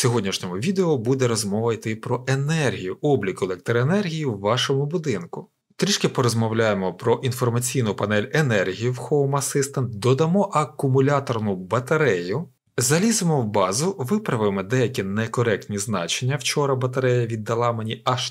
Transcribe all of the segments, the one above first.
сьогоднішньому відео буде розмова йти про енергію, облік електроенергії в вашому будинку. Трішки порозмовляємо про інформаційну панель енергії в Home Assistant, додамо акумуляторну батарею, заліземо в базу, виправимо деякі некоректні значення. Вчора батарея віддала мені аж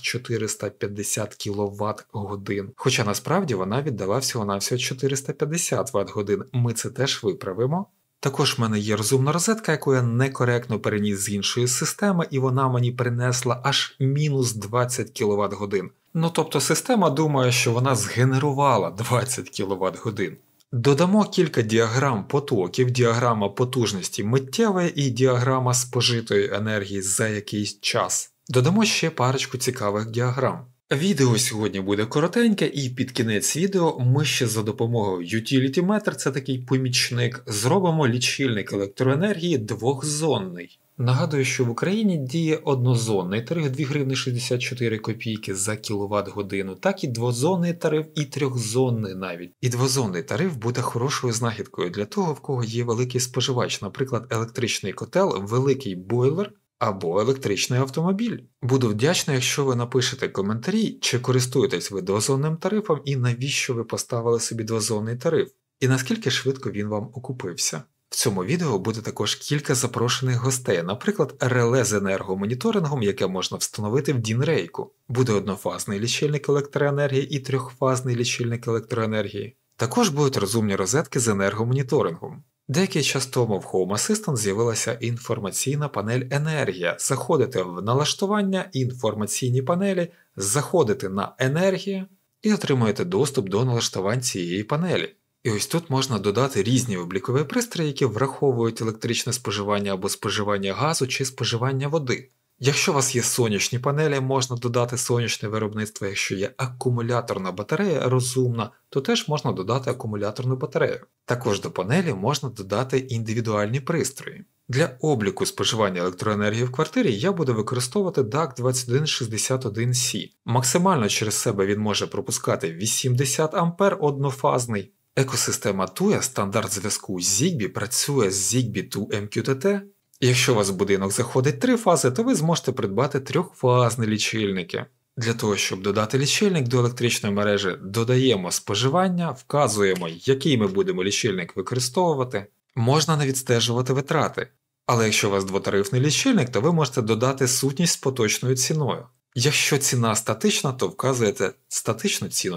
450 кВт годин, хоча насправді вона віддала всього-навсього 450 Вт годин, ми це теж виправимо. Також в мене є розумна розетка, яку я некоректно переніс з іншої системи, і вона мені принесла аж мінус 20 кВт годин. Ну тобто система думає, що вона згенерувала 20 кВт годин. Додамо кілька діаграм потоків, діаграма потужності миттєвої і діаграма спожитої енергії за якийсь час. Додамо ще парочку цікавих діаграм. Відео сьогодні буде коротеньке, і під кінець відео ми ще за допомогою Utility Meter, це такий помічник, зробимо лічильник електроенергії двохзонний. Нагадую, що в Україні діє однозонний тариф 2 гривні 64 копійки за кВт годину, так і двозонний тариф, і трьохзонний навіть. І двозонний тариф буде хорошою знахідкою для того, в кого є великий споживач, наприклад, електричний котел, великий бойлер, або електричний автомобіль. Буду вдячний, якщо ви напишете коментарі, чи користуєтесь ви двозонним тарифом і навіщо ви поставили собі двозонний тариф, і наскільки швидко він вам окупився. В цьому відео буде також кілька запрошених гостей, наприклад, реле з енергомоніторингом, яке можна встановити в DIN-рейку. Буде однофазний лічильник електроенергії і трьохфазний лічильник електроенергії. Також будуть розумні розетки з енергомоніторингом. Деякий час тому в Home Assistant з'явилася інформаційна панель «Енергія». Заходите в налаштування, інформаційні панелі, заходите на «Енергія» і отримуєте доступ до налаштувань цієї панелі. І ось тут можна додати різні облікові пристрої, які враховують електричне споживання або споживання газу чи споживання води. Якщо у вас є сонячні панелі, можна додати сонячне виробництво, якщо є акумуляторна батарея розумна, то теж можна додати акумуляторну батарею. Також до панелі можна додати індивідуальні пристрої. Для обліку споживання електроенергії в квартирі я буду використовувати DAC2161C. Максимально через себе він може пропускати 80 А однофазний. Екосистема TUE, стандарт зв'язку Zigbee, працює з Zigbee to MQTT. Якщо у вас в будинок заходить 3 фази, то ви зможете придбати трьохфазні лічильники. Для того, щоб додати лічильник до електричної мережі, додаємо споживання, вказуємо, який ми будемо лічильник використовувати. Можна не відстежувати витрати. Але якщо у вас двотарифний лічильник, то ви можете додати сутність з поточною ціною. Якщо ціна статична, то вказуєте статичну ціну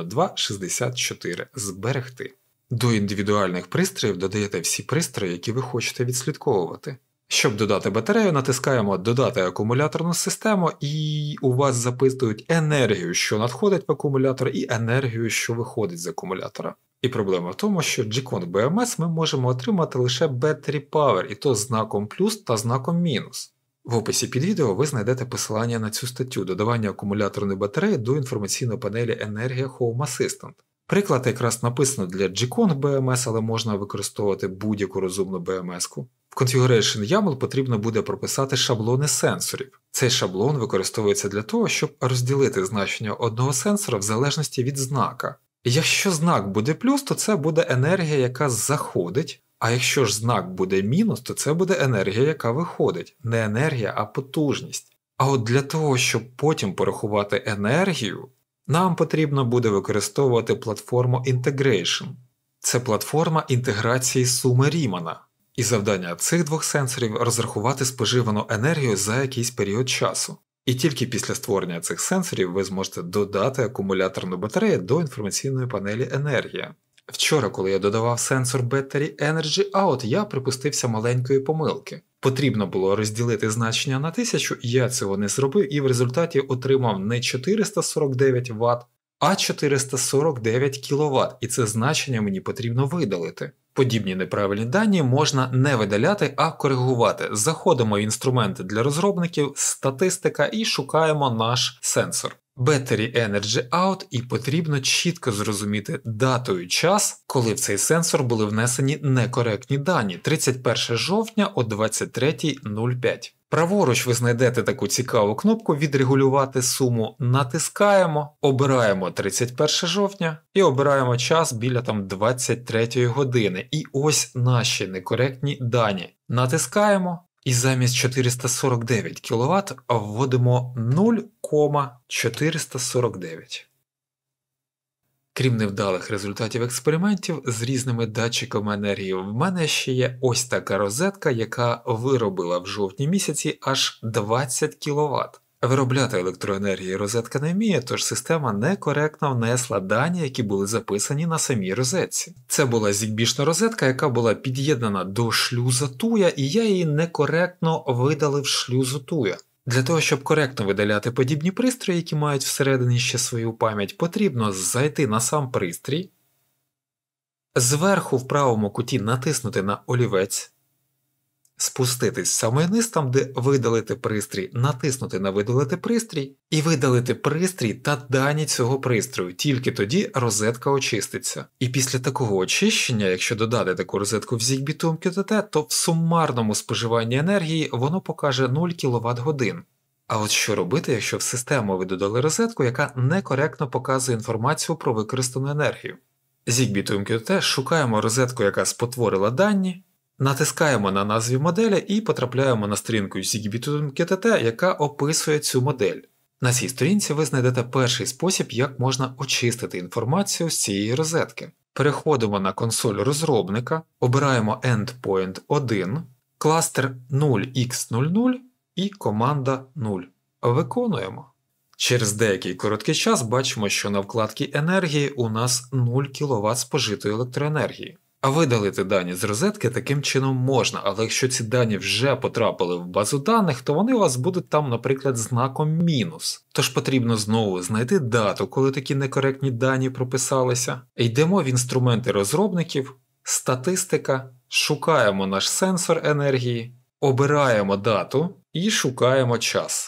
2,64 зберегти. До індивідуальних пристроїв додаєте всі пристрої, які ви хочете відслідковувати. Щоб додати батарею, натискаємо «Додати акумуляторну систему» і у вас запитують енергію, що надходить в акумулятор, і енергію, що виходить з акумулятора. І проблема в тому, що G-Con BMS ми можемо отримати лише Battery Power, і то з знаком плюс та знаком мінус. В описі під відео ви знайдете посилання на цю статтю «Додавання акумуляторної батареї до інформаційної панелі «Енергія Home Assistant». Приклад якраз написано для G-Con BMS, але можна використовувати будь-яку розумну BMS-ку. В Configuration YAML потрібно буде прописати шаблони сенсорів. Цей шаблон використовується для того, щоб розділити значення одного сенсора в залежності від знака. Якщо знак буде плюс, то це буде енергія, яка заходить, а якщо ж знак буде мінус, то це буде енергія, яка виходить. Не енергія, а потужність. А от для того, щоб потім порахувати енергію, нам потрібно буде використовувати платформу Integration. Це платформа інтеграції суми Рімана. І завдання цих двох сенсорів – розрахувати споживану енергію за якийсь період часу. І тільки після створення цих сенсорів ви зможете додати акумуляторну батарею до інформаційної панелі «Енергія». Вчора, коли я додавав сенсор Battery Energy Out, я припустився маленької помилки. Потрібно було розділити значення на 1000, я цього не зробив і в результаті отримав не 449 Вт, а 449 кВт, і це значення мені потрібно видалити. Подібні неправильні дані можна не видаляти, а коригувати. Заходимо в інструменти для розробників, статистика і шукаємо наш сенсор. Battery Energy Out, і потрібно чітко зрозуміти дату і час, коли в цей сенсор були внесені некоректні дані. 31 жовтня о 23:05. Праворуч ви знайдете таку цікаву кнопку «Відрегулювати суму». Натискаємо, обираємо 31 жовтня і обираємо час біля 23 години. І ось наші некоректні дані. Натискаємо І замість 449 кВт вводимо 0,449. Крім невдалих результатів експериментів з різними датчиками енергії, в мене ще є ось така розетка, яка виробила в жовтні місяці аж 20 кВт. Виробляти електроенергії розетка не вміє, тож система некоректно внесла дані, які були записані на самій розетці. Це була зігбішна розетка, яка була під'єднана до шлюза туя, і я її некоректно видалив шлюзу туя. Для того, щоб коректно видаляти подібні пристрої, які мають всередині ще свою пам'ять, потрібно зайти на сам пристрій, зверху в правому куті натиснути на олівець, спуститись саме вниз, там де видалити пристрій, натиснути на видалити пристрій і видалити пристрій та дані цього пристрою, тільки тоді розетка очиститься. І після такого очищення, якщо додати таку розетку в Zigbee to MQTT, то в сумарному споживанні енергії воно покаже 0 кВт годин. А от що робити, якщо в систему ви додали розетку, яка некоректно показує інформацію про використану енергію? Zigbee to MQTT шукаємо розетку, яка спотворила дані, натискаємо на назві моделі і потрапляємо на сторінку Zigbee to MQTT, яка описує цю модель. На цій сторінці ви знайдете перший спосіб, як можна очистити інформацію з цієї розетки. Переходимо на консоль розробника, обираємо Endpoint 1, кластер 0x00 і команда 0. Виконуємо. Через деякий короткий час бачимо, що на вкладці енергії у нас 0 кВт спожитої електроенергії. А видалити дані з розетки таким чином можна, але якщо ці дані вже потрапили в базу даних, то вони у вас будуть там, наприклад, знаком мінус. Тож потрібно знову знайти дату, коли такі некоректні дані прописалися. Йдемо в інструменти розробників, статистика, шукаємо наш сенсор енергії, обираємо дату і шукаємо час.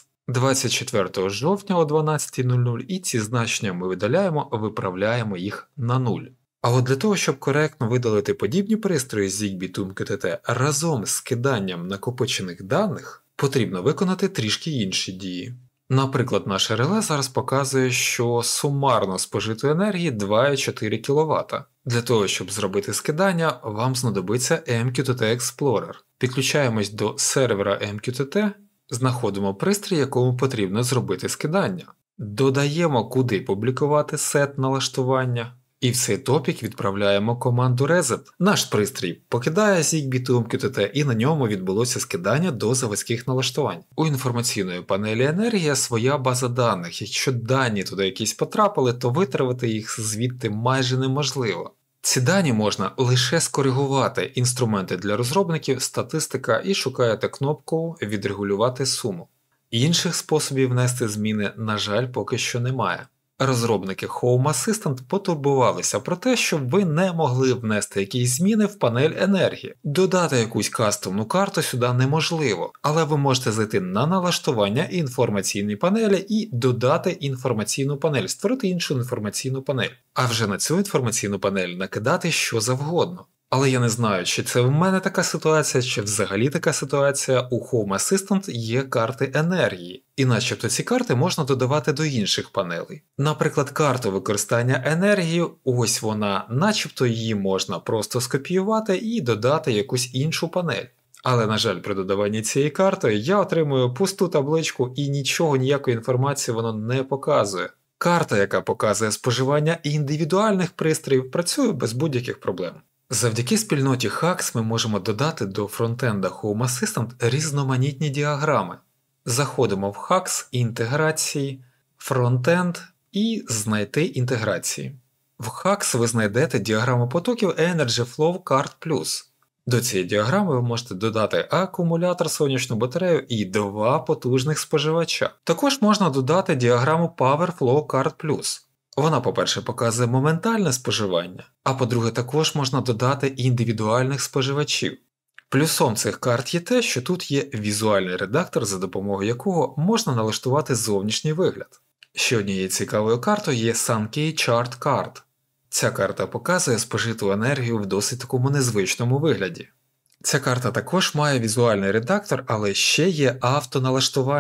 24 жовтня о 12:00 і ці значення ми видаляємо, виправляємо їх на 0. А от для того, щоб коректно видалити подібні пристрої з Zigbee to MQTT разом з скиданням накопичених даних, потрібно виконати трішки інші дії. Наприклад, наше реле зараз показує, що сумарно спожитої енергії 2,4 кВт. Для того, щоб зробити скидання, вам знадобиться MQTT Explorer. Підключаємось до сервера MQTT, знаходимо пристрій, якому потрібно зробити скидання. Додаємо, куди публікувати сет налаштування. І в цей топік відправляємо команду reset. Наш пристрій покидає Zigbee to MQTT і на ньому відбулося скидання до заводських налаштувань. У інформаційної панелі енергія своя база даних. Якщо дані туди якісь потрапили, то витравити їх звідти майже неможливо. Ці дані можна лише скоригувати. Інструменти для розробників, статистика і шукаєте кнопку «Відрегулювати суму». Інших способів внести зміни, на жаль, поки що немає. Розробники Home Assistant потурбувалися про те, щоб ви не могли внести якісь зміни в панель енергії. Додати якусь кастомну карту сюди неможливо, але ви можете зайти на налаштування інформаційної панелі і додати інформаційну панель, створити іншу інформаційну панель. А вже на цю інформаційну панель накидати що завгодно. Але я не знаю, чи це в мене така ситуація, чи взагалі така ситуація. У Home Assistant є карти енергії. І начебто ці карти можна додавати до інших панелей. Наприклад, карту використання енергії, ось вона, начебто її можна просто скопіювати і додати якусь іншу панель. Але, на жаль, при додаванні цієї карти я отримую пусту табличку і нічого, ніякої інформації воно не показує. Карта, яка показує споживання індивідуальних пристроїв, працює без будь-яких проблем. Завдяки спільноті Hacks ми можемо додати до фронтенда Home Assistant різноманітні діаграми. Заходимо в Hacks, інтеграції, фронтенд і знайти інтеграції. В Hacks ви знайдете діаграму потоків Energy Flow Card Plus. До цієї діаграми ви можете додати акумулятор, сонячну батарею і 2 потужних споживача. Також можна додати діаграму Power Flow Card Plus. Вона, по-перше, показує моментальне споживання, а по-друге, також можна додати індивідуальних споживачів. Плюсом цих карт є те, що тут є візуальний редактор, за допомогою якого можна налаштувати зовнішній вигляд. Ще однією цікавою картою є Sankey Chart Card. Ця карта показує спожиту енергію в досить такому незвичному вигляді. Ця карта також має візуальний редактор, але ще є автоналаштування.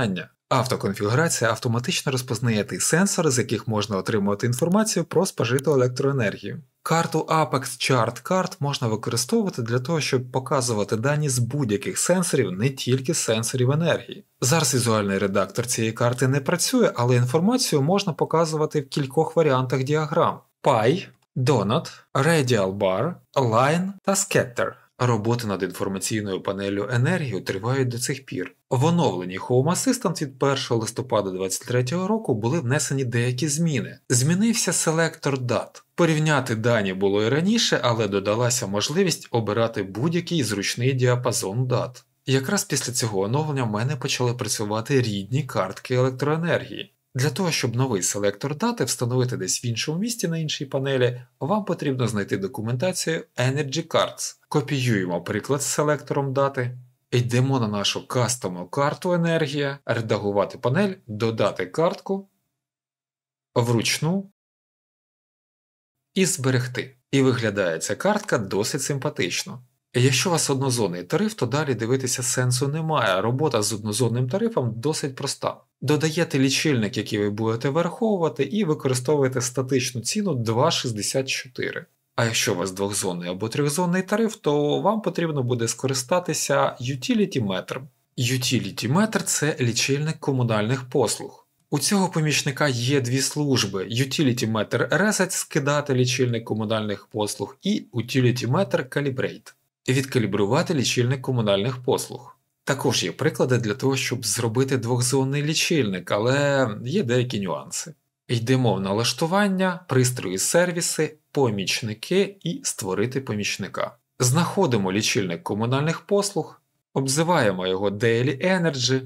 Автоконфігурація автоматично розпознає ті сенсори, з яких можна отримувати інформацію про спожиту електроенергію. Карту Apex Chart Card можна використовувати для того, щоб показувати дані з будь-яких сенсорів, не тільки з сенсорів енергії. Зараз візуальний редактор цієї карти не працює, але інформацію можна показувати в кількох варіантах діаграм: Pie, Donut, Radial Bar, Line та Scatter. Роботи над інформаційною панеллю енергії тривають до цих пір. В оновленні Home Assistant від 1 листопада 2023 року були внесені деякі зміни. Змінився селектор дат. Порівняти дані було і раніше, але додалася можливість обирати будь-який зручний діапазон дат. Якраз після цього оновлення в мене почали працювати рідні картки електроенергії. Для того, щоб новий селектор дати встановити десь в іншому місці на іншій панелі, вам потрібно знайти документацію Energy Cards. Копіюємо приклад з селектором дати, йдемо на нашу кастомну карту енергія, редагувати панель, додати картку, вручну і зберегти. І виглядає ця картка досить симпатично. Якщо у вас однозонний тариф, то далі дивитися сенсу немає, робота з однозонним тарифом досить проста. Додаєте лічильник, який ви будете вираховувати, і використовуєте статичну ціну 2,64. А якщо у вас двохзонний або трьохзонний тариф, то вам потрібно буде скористатися Utility Meter. Utility Meter – це лічильник комунальних послуг. У цього помічника є дві служби: Utility Meter Reset – скидати лічильник комунальних послуг, і Utility Meter Calibrate – відкалібрувати лічильник комунальних послуг. Також є приклади для того, щоб зробити двохзонний лічильник, але є деякі нюанси. Йдемо в налаштування, пристрої сервіси, помічники і створити помічника. Знаходимо лічильник комунальних послуг, обзиваємо його Daily Energy.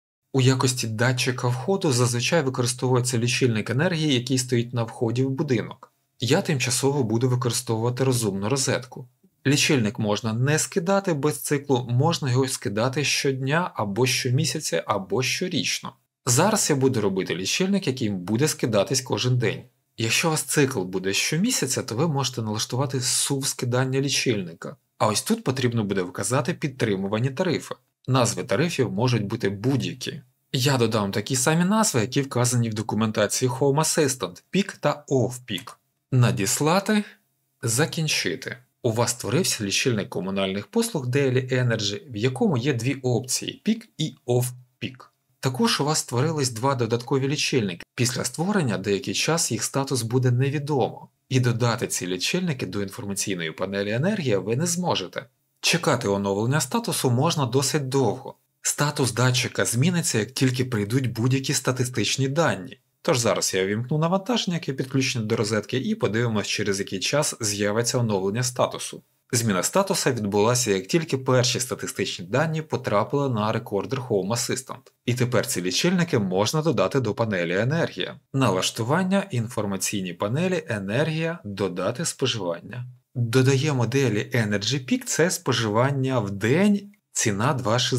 У якості датчика входу зазвичай використовується лічильник енергії, який стоїть на вході в будинок. Я тимчасово буду використовувати розумну розетку. Лічильник можна не скидати без циклу, можна його скидати щодня, або щомісяця, або щорічно. Зараз я буду робити лічильник, який буде скидатись кожен день. Якщо у вас цикл буде щомісяця, то ви можете налаштувати SUV скидання лічильника. А ось тут потрібно буде вказати підтримувані тарифи. Назви тарифів можуть бути будь-які. Я додам такі самі назви, які вказані в документації Home Assistant – Peak та Off-Peak. Надіслати, закінчити. У вас створився лічильник комунальних послуг Daily Energy, в якому є дві опції – Peak і Off-Peak. Також у вас створились два додаткові лічильники. Після створення деякий час їх статус буде невідомо. І додати ці лічильники до інформаційної панелі енергія ви не зможете. Чекати оновлення статусу можна досить довго. Статус датчика зміниться, як тільки прийдуть будь-які статистичні дані. Тож зараз я увімкну навантаження, яке підключене до розетки, і подивимось, через який час з'явиться оновлення статусу. Зміна статуса відбулася, як тільки перші статистичні дані потрапили на рекордер Home Assistant. І тепер ці лічильники можна додати до панелі енергія. Налаштування, інформаційні панелі, енергія, додати споживання. Додаємо Daily Energy Peak – це споживання в день, ціна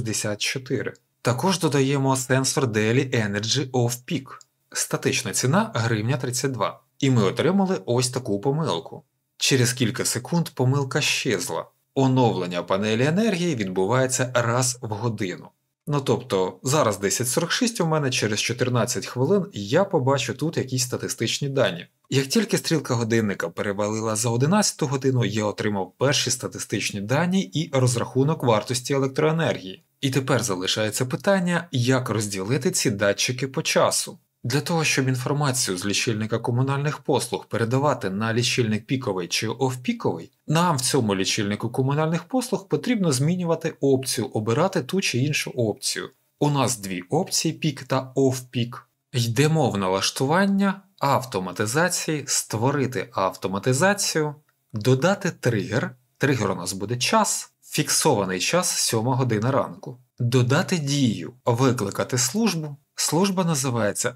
2,64. Також додаємо сенсор Daily Energy Off-Peak. Статична ціна – гривня 32. І ми отримали ось таку помилку. Через кілька секунд помилка щезла. Оновлення панелі енергії відбувається раз в годину. Ну тобто, зараз 10:46 у мене, через 14 хвилин я побачу тут якісь статистичні дані. Як тільки стрілка годинника перевалила за 11 годину, я отримав перші статистичні дані і розрахунок вартості електроенергії. І тепер залишається питання, як розділити ці датчики по часу. Для того, щоб інформацію з лічильника комунальних послуг передавати на лічильник піковий чи офпіковий, нам в цьому лічильнику комунальних послуг потрібно змінювати опцію, обирати ту чи іншу опцію. У нас дві опції пік та офпік. Йдемо в налаштування, автоматизації, створити автоматизацію, додати тригер. Тригер у нас буде час, фіксований час 7 година ранку. Додати дію, викликати службу. Служба називається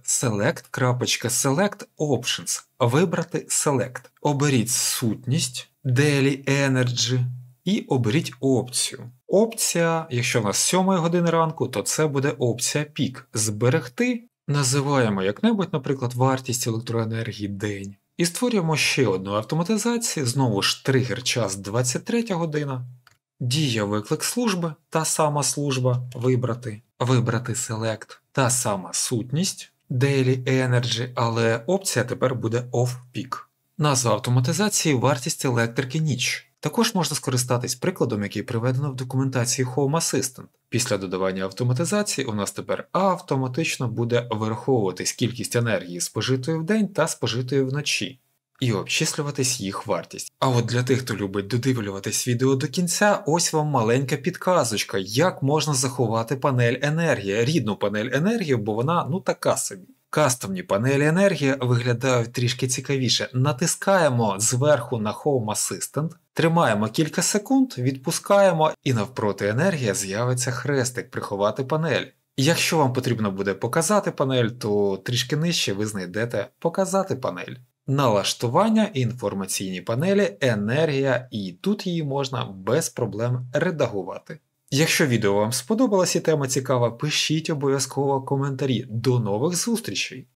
select.select options. Вибрати Select. Оберіть сутність, Daily Energy і оберіть опцію. Опція, якщо в нас 7 години ранку, то це буде опція Peak. Зберегти. Називаємо як-небудь, наприклад, вартість електроенергії день. І створюємо ще одну автоматизацію, знову ж тригер час 23 година. Дія виклик служби, та сама служба, вибрати. вибрати Select. Та сама сутність Daily Energy, але опція тепер буде Off-Peak. Назва автоматизації – вартість електрики ніч. Також можна скористатись прикладом, який приведено в документації Home Assistant. Після додавання автоматизації у нас тепер автоматично буде вираховуватись кількість енергії спожитої в день та спожитої вночі, і обчислюватись їх вартість. А от для тих, хто любить додивлюватись відео до кінця, ось вам маленька підказочка, як можна заховати панель енергії, рідну панель енергії, бо вона така собі. Кастомні панелі енергії виглядають трішки цікавіше. Натискаємо зверху на Home Assistant, тримаємо кілька секунд, відпускаємо і навпроти енергія з'явиться хрестик «Приховати панель». Якщо вам потрібно буде показати панель, то трішки нижче ви знайдете «Показати панель». Налаштування інформаційні панелі, енергія, і тут її можна без проблем редагувати. Якщо відео вам сподобалось і тема цікава, пишіть обов'язково коментарі. До нових зустрічей!